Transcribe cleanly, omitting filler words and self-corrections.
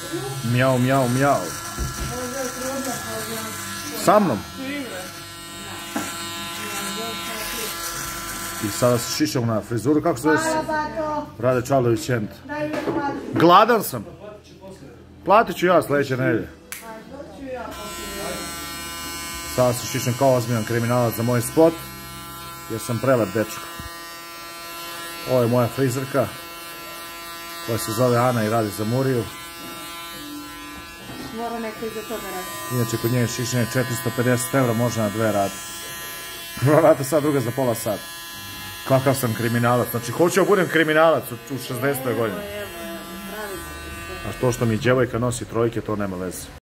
Mjau, mjau, mjau. Sa mnom? I sada se šišam na frizuru, kako se zove? Rade Čalović End. Gladan sam. Platit ću ja sljedeće nedelje. Sada se šišam kao ozbiljan kriminalac za moj spot, jer sam prelep dečko. Ovo je moja frizerka, koja se zove Ana i radi za Muriju. Mora neko iza toga radi. Inače, kod nje je šišanje 450 € može na 2 rade. Prva rata sad, druga za pola sata. Kakav sam kriminalac, znači hoću da budem kriminalac u 60. godini. A to što mi djevojka nosi trojke, to nema veze.